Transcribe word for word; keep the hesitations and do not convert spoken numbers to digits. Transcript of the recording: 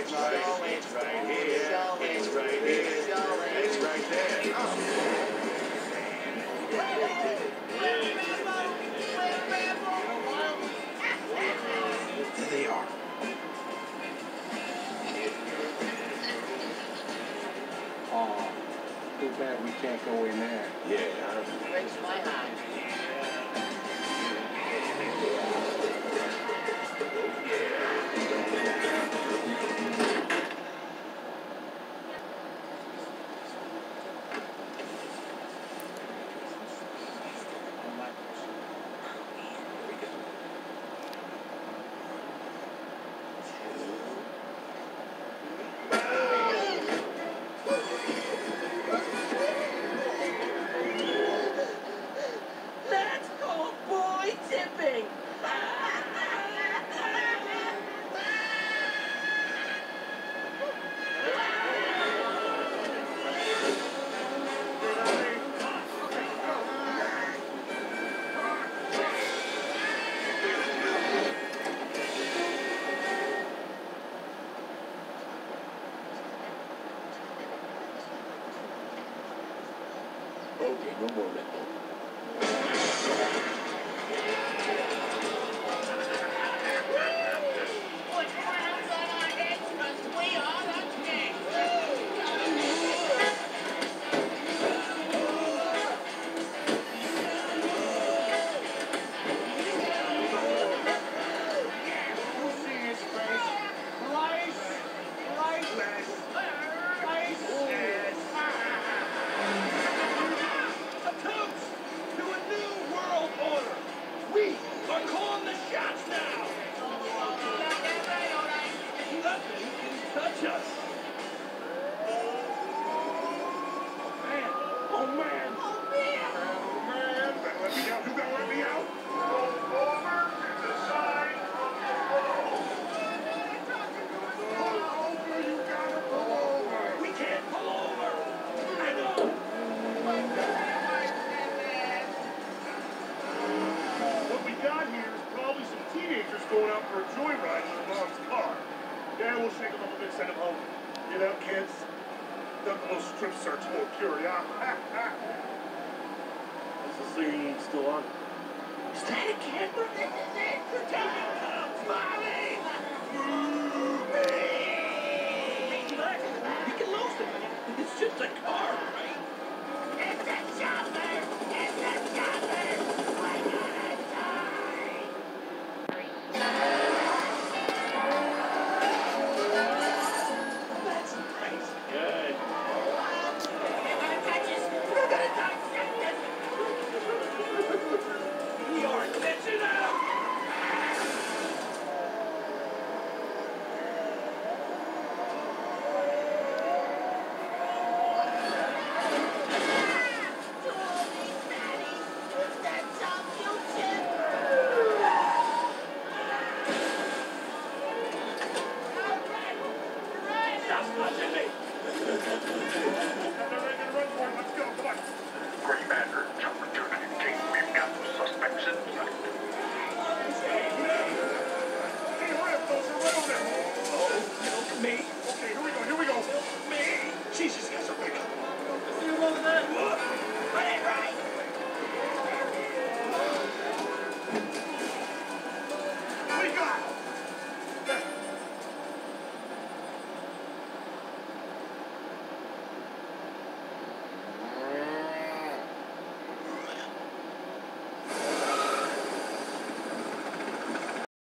It's right, it's right here. It's right here. It's right there. There they are. Oh, too bad we can't go in there. Yeah, I Breaks my heart. That's called boy tipping. okay, no more Red Bull. Put crowns on our heads 'cause we are the king. You see his face. Life, lifeless, lifeless. A toast to a new world order. We are calling the shots now. Nothing can touch us. Man, oh man. Oh, man. Oh man. Better let me out. You gotta let me out. Roll over is a sign from the road. Pull over, you gotta pull over. We can't pull over. I know. What we got here is probably some teenagers going out for a joyride in their mom's car. Yeah, we'll shake them up a bit, send them home. Get out, kids. Done a little strip search for curiosity. Is the scene still on? Is that a camera? This is it. The time comes, Molly. Relax. You can lose it. It's just a car, right? It's a chopper. It's a chopper. We're gonna die. That's nice. Good. You're gonna touch us. We're gonna dissect us. We are catching up. Holy fatty. Is that some you tip? All right. Right. Stop touching me.